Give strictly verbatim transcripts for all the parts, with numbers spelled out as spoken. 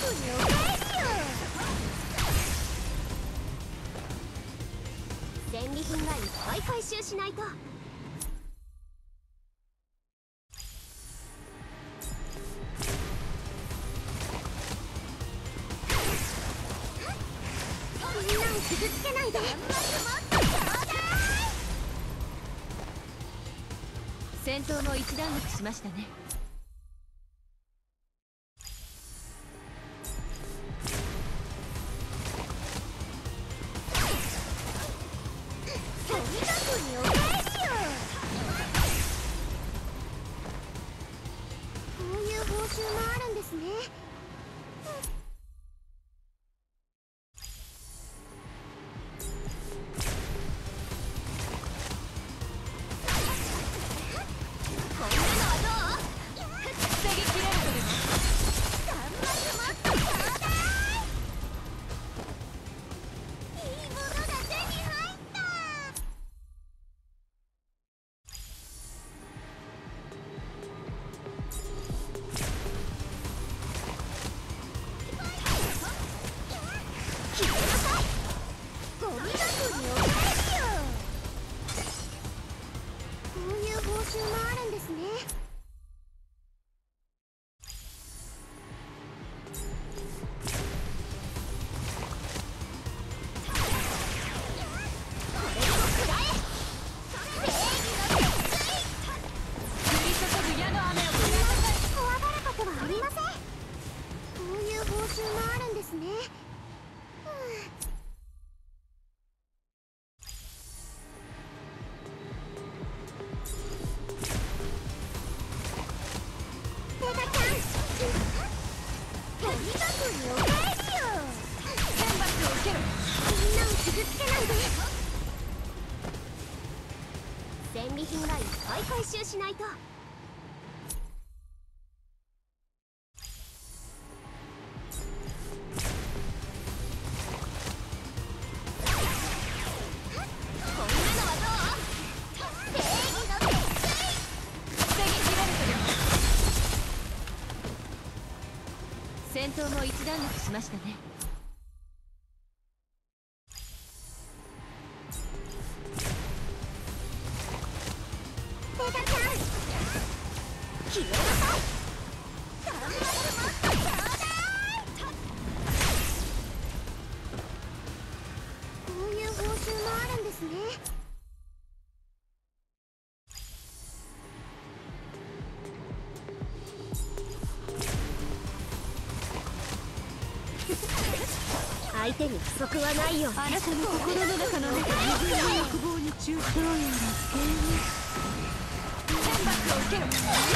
にお返しよ。戦利品がいっぱい回収しないと。みんなを傷つけないで。戦闘も一段落しましたね。とにかくにお返しよ。こういう報酬もあるんですね。戦利品がいっぱい回収しないと。戦闘も一段落しましたね。ペガちゃん、消えなさい。頑張ってもっとちょうだい。こういう報酬もあるんですね。相手に不足はないよ。あなたの心の中の自分の欲望に忠誠。どうやらゲーム天罰を受けろ。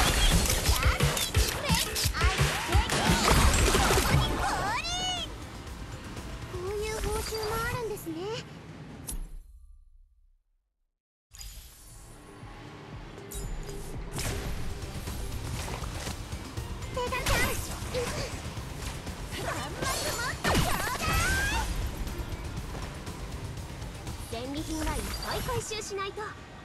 こういう報酬もあるんですね。ペガちゃん、戦利品がいっぱい回収しないと。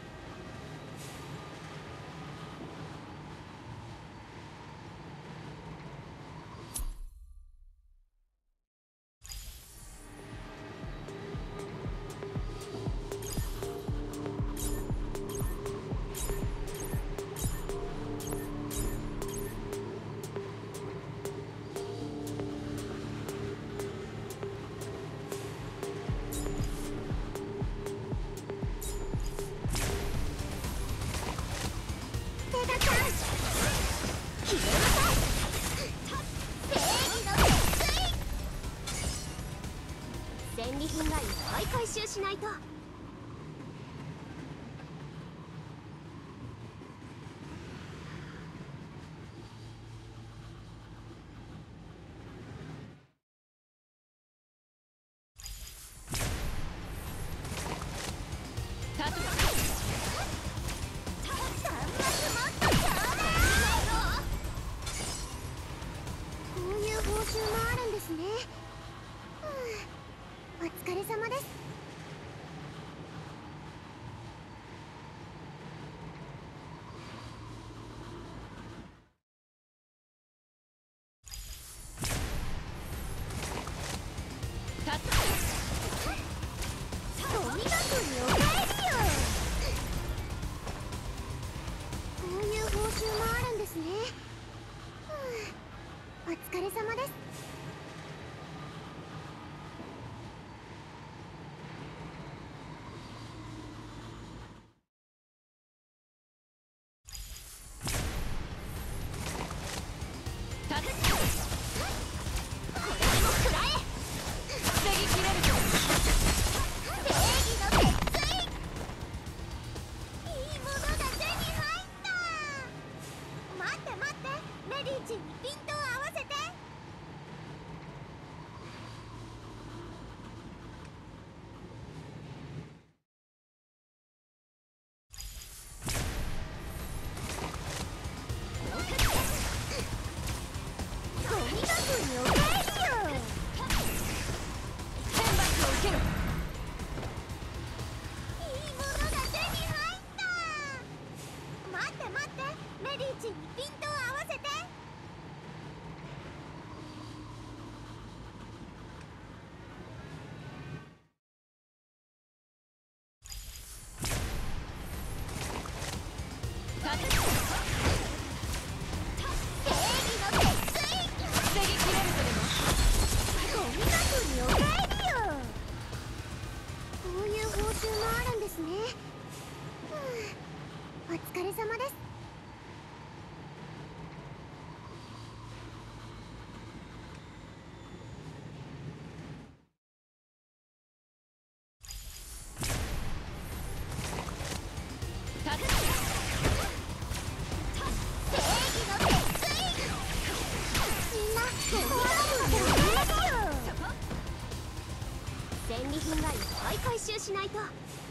戦利品がいっぱい回収しないと。こういう報酬もあるんですね。お疲れ様です。 疲れ様です。お疲れ様です。戦利品がいっぱい回収しないと。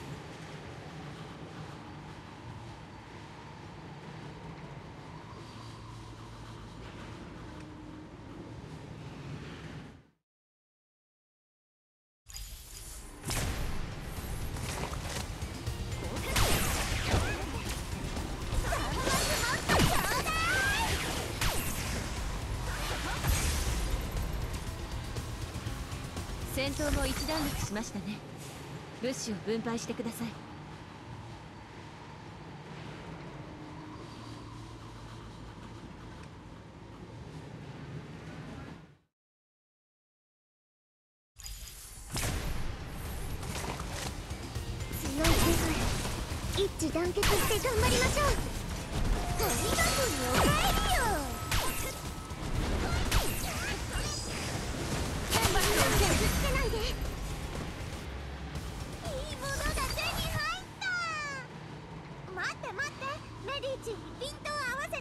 戦闘も一段落しましたね。物資を分配してください。強い世界、一致団結して頑張りましょう。とにかくにお帰りよ。つけないで。いいものが手に入った。待って待って、メディーチにピントを合わせて。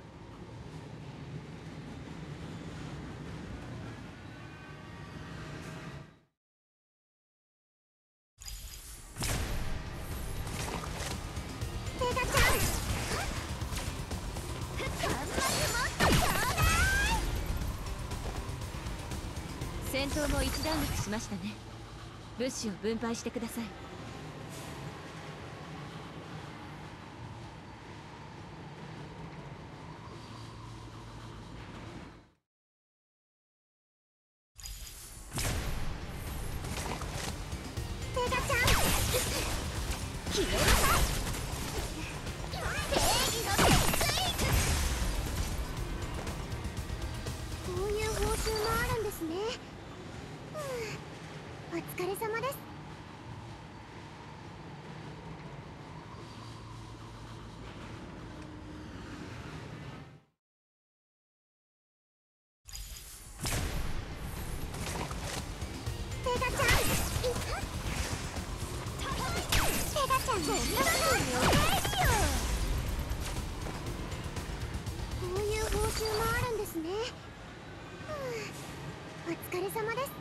ペガちゃん、端末もっとちょうだい。戦闘も一段落しましたね。物資を分配してください。ペガちゃん、決めなさい。正義の鉄槌。こういう報酬もあるんですね。お疲れ様です。ペガちゃん、ペガちゃん、こんなふうにお帰りよ。こういう報酬もあるんですね。お疲れ様です。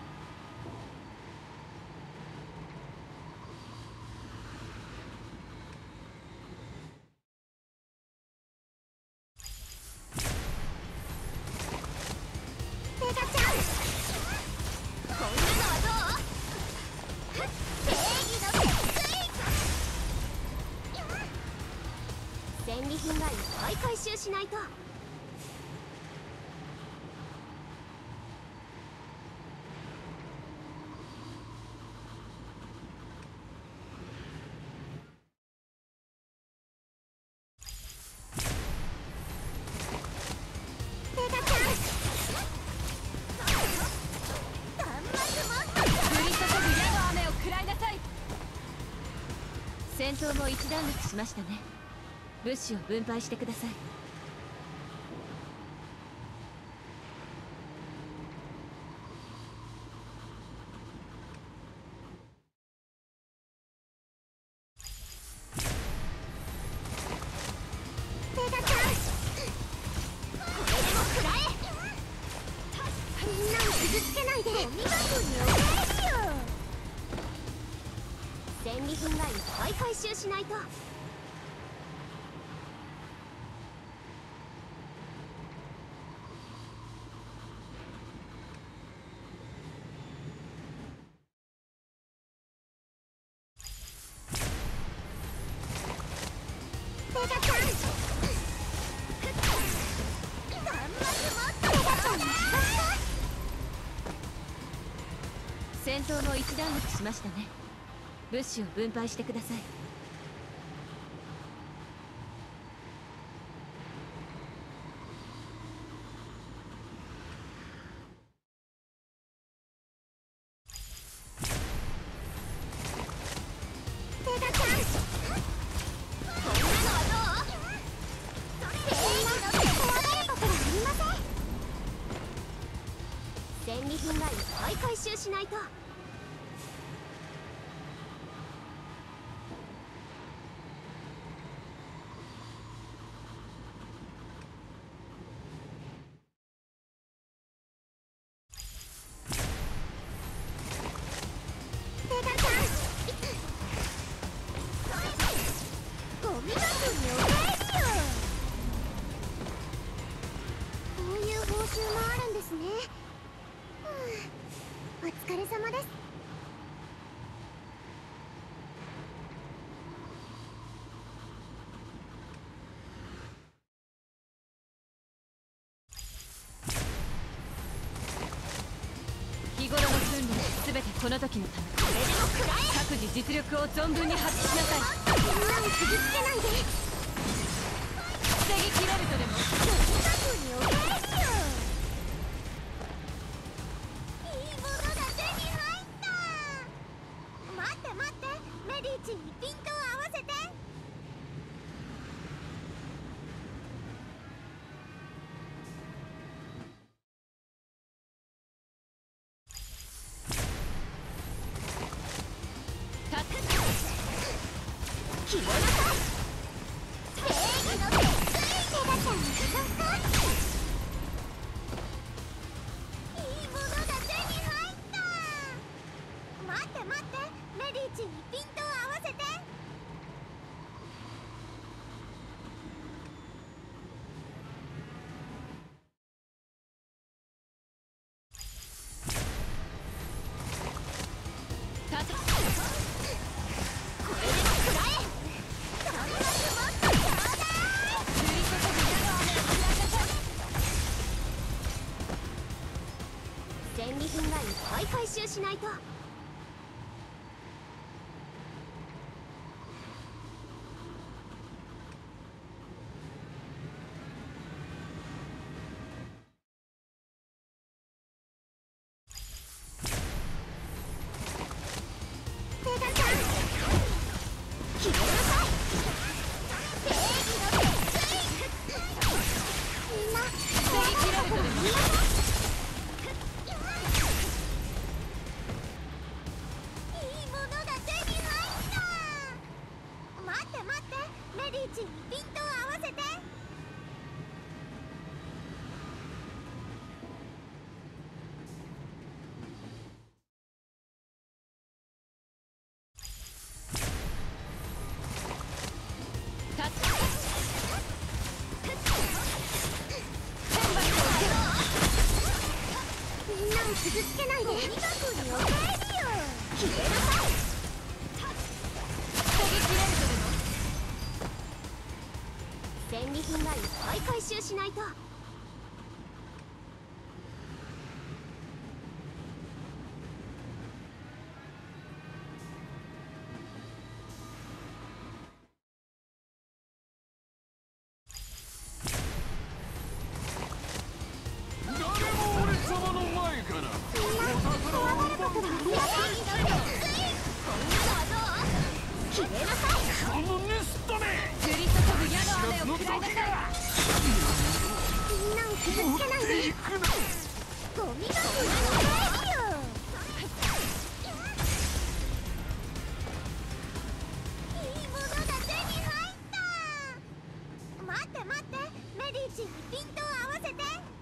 ペガちゃん、こんなのはどう？正義の鉄槌。戦利品がいっぱい回収しないと。ペガちゃん、 も一段落しましたね。物資を分配してください。 ペガちゃん、これでも食らえ。みんなを傷つけないで。ゴミ箱にお帰りよ。戦利品がいっぱい回収しないと。ペガちゃん、頑張ってもっと。ペガちゃん、 戦闘も一段落しましたね。物資を分配してください。 ペガちゃん、こんなのはどう？それな、怖がることはありません。戦利品がいっぱい回収しないと。ペガちゃん、ゴミ箱にお帰りよ。こういう報酬もあるんですね。ふう、お疲れ様です。 日頃の訓練すべてこの時のため。 これでも食らえ。 各自実力を存分に発揮しなさい。 みんなを傷つけないで。 防ぎきれるとでも。 ゴミ箱にお帰りよ。いいものが手に入った。待って待って、メディチにピントを合わせて。 たって決めなさい。正義の鉄槌。ペガちゃんにかかった。いいものが手に入った。待って待って、メディチにピントを合わせて。 たってこれでも食らえ。頑張ってもっとちょうだい。 降り注ぐ矢の雨を降らせたい。 戦利品がいっぱい回収しないと。ペガちゃん、決めなさい。正義の鉄槌。みんな防ぎきれるとでも。 いいものが手に入った。待って待って、メディチにピントを合わせて。 たってみんなを傷つけないで。ゴミ箱にお帰りよ。決めなさい。 防ぎきれるとでも。 戦利品がいっぱい回収しないと。 誰も俺様の前からお宝を奪う。 こんなのはどう？決めなさい。 このネストめ。 降り注ぐ矢の雨を食らいなさい。 みんなを傷つけないで。ゴミが降らないよ。いいものが手に入った。待って待って、メディチにピントを合わせて。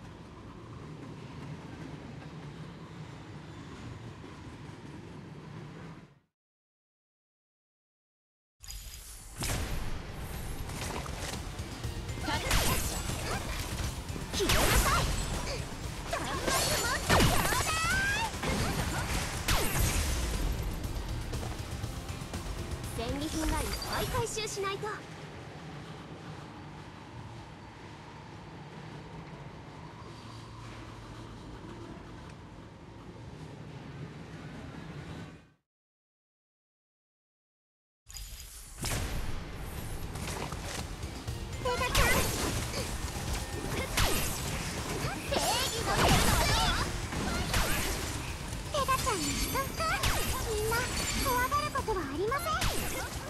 消えなさい。弾幕もっとちょうだい。戦利品がいっぱい回収しないと。ペガちゃん、正義の手のペガちゃんに祝福。みんな怖がることはありません。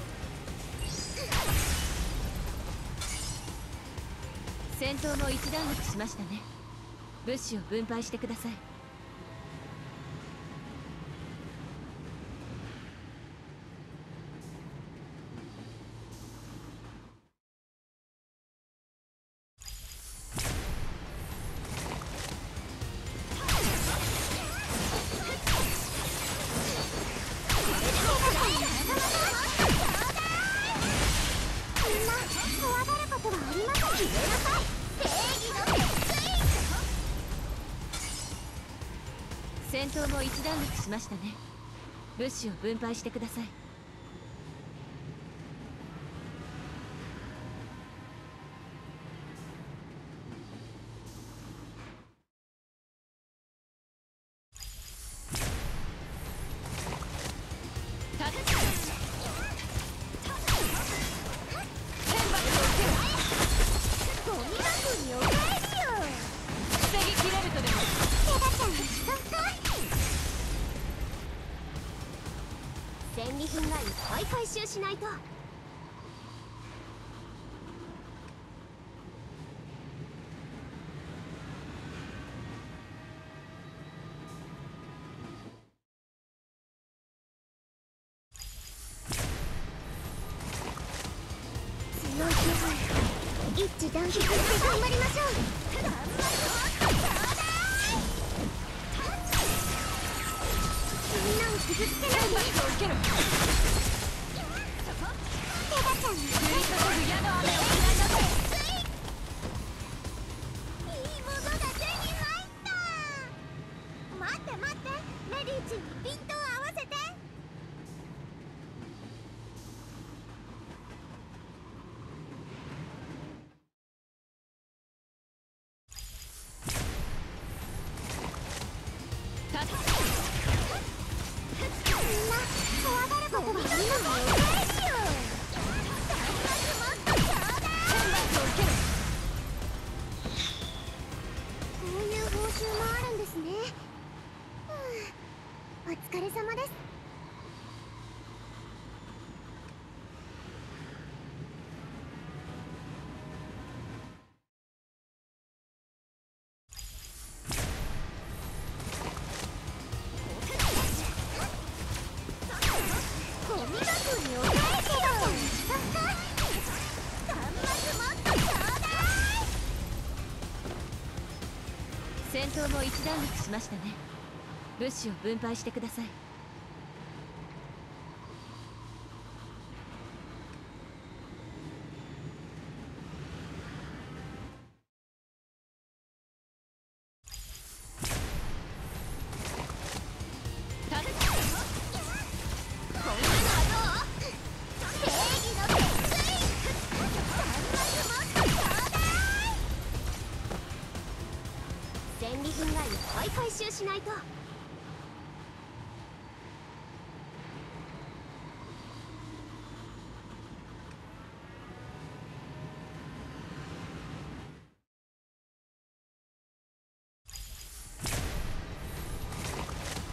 戦闘も一段落しましたね。物資を分配してください。 みんな怖がることはありません。消えなさい。正義の鉄槌。 戦闘も一段落しましたね。物資を分配してください。 ゴミ箱にお帰りよ。 防ぎきれるとでも。 ペガちゃんに祝福。戦利品がいっぱい回収しないと。強い気配。一致団結して頑張りましょう。弾幕もっとちょうだい。みんなを傷つけないで。 受けろ。 ペガちゃんに降り注ぐ矢の雨を食らいなさい。 いいものが手に入った。待って待って、メディチにピントを合わせて。みんな怖がることはありません。お帰りよ。弾幕もっとちょうだい。こういう報酬もあるんですね。ふう、お疲れ様です。ゴミ箱にお返しよ。弾幕もっとちょうだい。 戦闘も一段落しましたね。物資を分配してください。 こんなのはどう？正義の鉄槌。弾幕もっとちょうだい。戦利品がいっぱい回収しないと。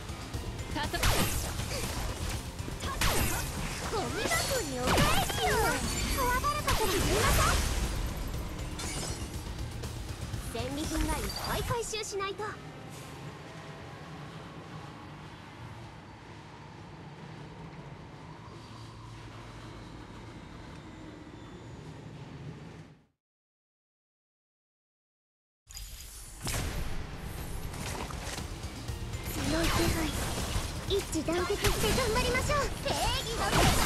ゴミ箱にお返しよ。 戦利品がいっぱい回収しないと。強い気配、一致団結して頑張りましょう。正義の手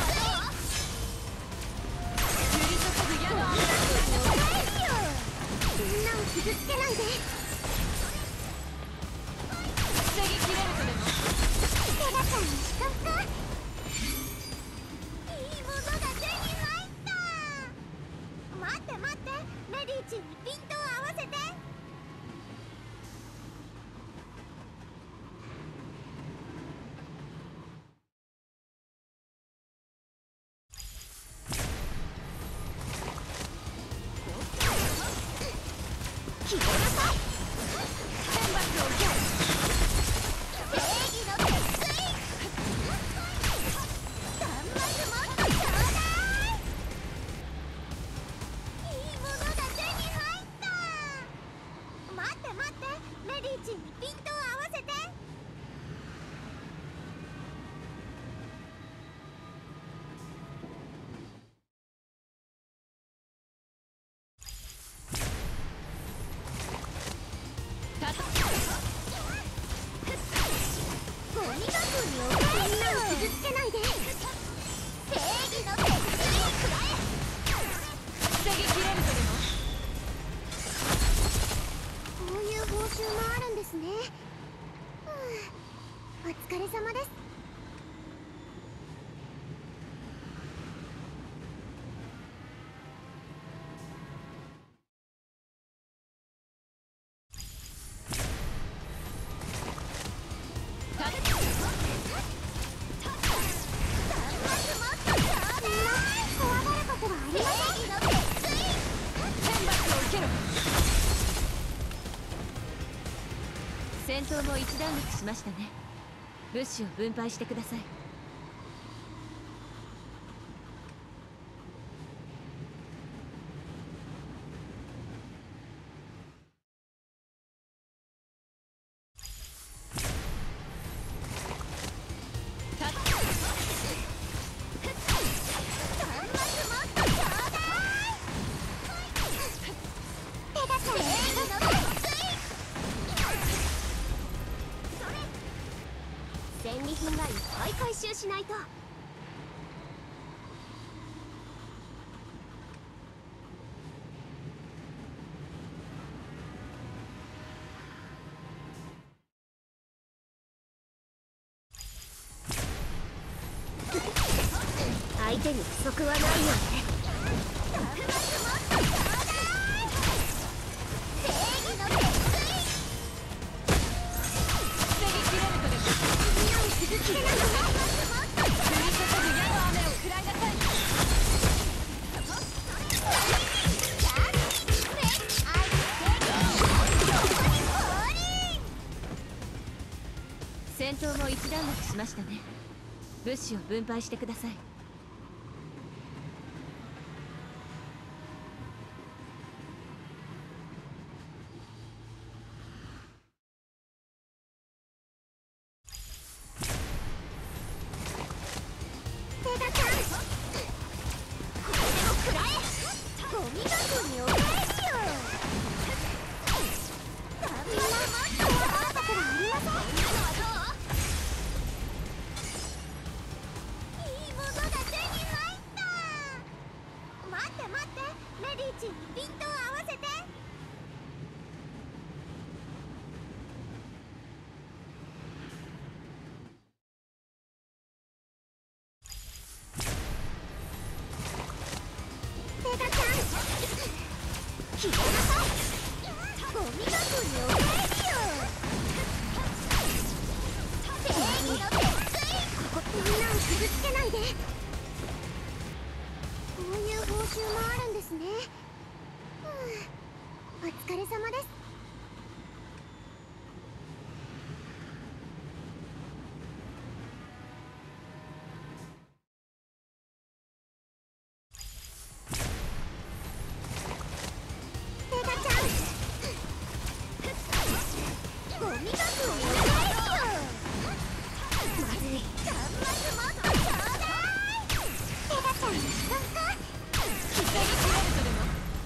みんなを傷つけないで。防ぎきれるとでも。セガちゃんの視覚か。いいものが手に入った。待って待って、メディーチにピントを合わせて。消えなさい。天罰を受ける。正義の鉄槌。弾幕もっとちょうだい。いいものが手に入った。待って待って、メディーチにピントを合わせて。ゴミ箱にお返しを傷つけないで。正義の鉄槌くらえ。防ぎきれるとでも。こういう報酬もあるんですね。ふう、お疲れ様です。 戦闘も一段落しましたね。物資を分配してください。 戦利品がいっぱい回収しないと。相手に不足はないよね。 戦闘も一段落しましたね。物資を分配してください。 セガちゃん、これでも食らえ。ゴミ箱にお返しよ。みんな怖がったからありません。いいものがゴミ箱をお返しよ。まずい。端末もっとちょうだい。ペガちゃんの時間か。 防ぎきれるとでも。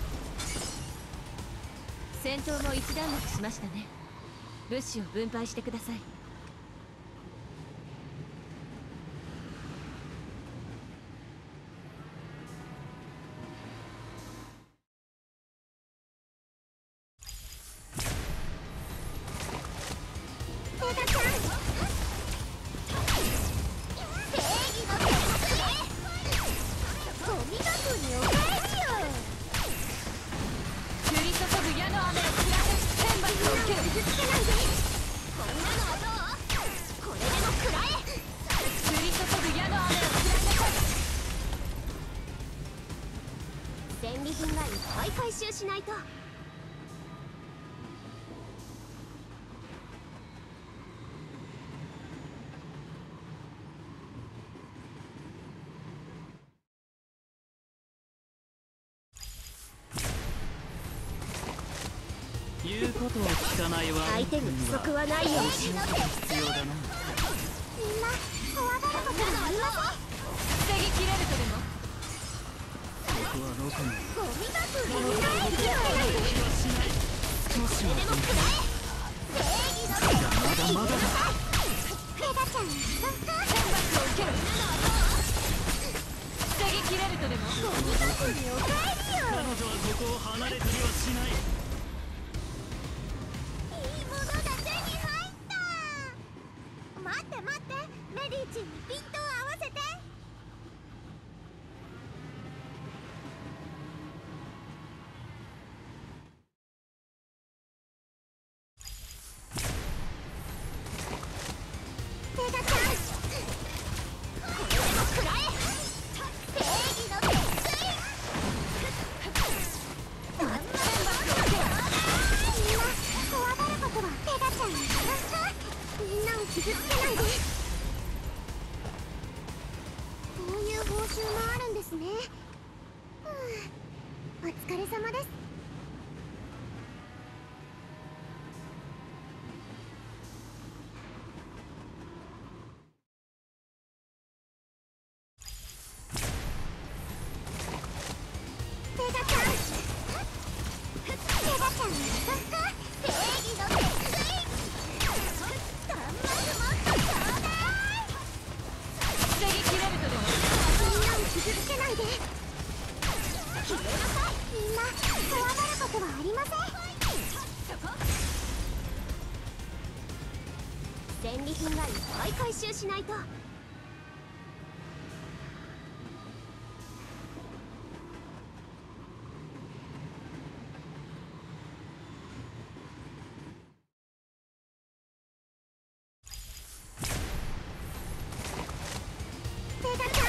戦闘も一段落しましたね。物資を分配してください。 ペガちゃん、正義の手ゴミ箱にお返しよ。 降り注ぐ矢の雨を食らって天罰を受ける。 傷つけないで。こんなのはどう？これでも食らえ。 降り注ぐ矢の雨を食らって戦利品がいっぱい回収しないと。 言うことを聞かないわ。 相手に不足はないよ。 必要だな。 みんな怖がることはありません。 防ぎきれるとでも。 ここはどこに。 ゴミ箱にお返しよ。 少しはでも食らえ。正義の手まだまだだ。 ペガちゃんの時間か。 天罰を受ける。防ぎきれるとでも。 ゴミ箱にお返しよ。 彼女はここを離れたりはしない。 いいものが手に入った。待って待って、メディーチにピントを合わせて。ペガちゃん、これでも食らえ。正義の鉄槌。あんまりもっとちょうだい。みんな怖がることはペガちゃんの時間か。みんなを傷つけないで。こういう報酬もあるんですね。ふう、お疲れ様です。ペガちゃん、ペガちゃんの時間か。正義の鉄槌。端末もっとちょうだい。 防ぎきれるとでも。 みんなを傷つけないで。消えなさい。みんな怖がることはありません。戦利品がいっぱい回収しないと。ペガちゃん、ペ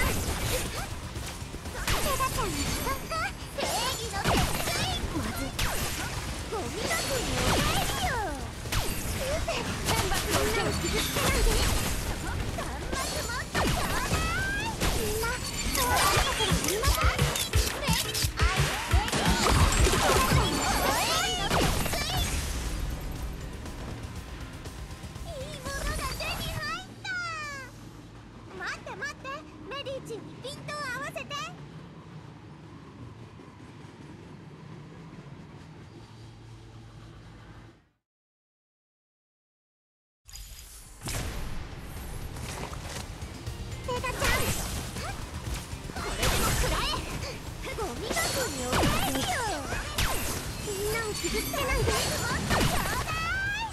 ガちゃんの時間か。正義の鉄槌。まずゴミ箱にお返しよ。 天罰を受ける。 傷つけないで。端末もっとちょうだい。みんな怖がることはありません。いいものが手に入った。待って待って、メディーチにピントを合わせて。ペガちゃん、これでも食らえ。ゴミ箱にお返しよ。みんなを傷つけないで。もっとちょうだい。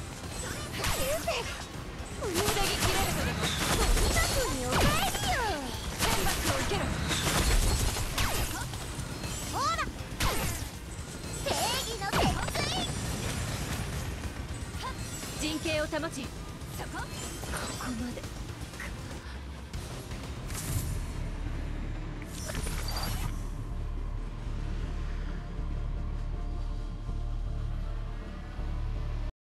防ぎきれるとでも。 ゴミ箱にお返しよ。 天罰を受ける。 ほら、正義の鉄槌。 陣形を保ち。そこ。ここまで。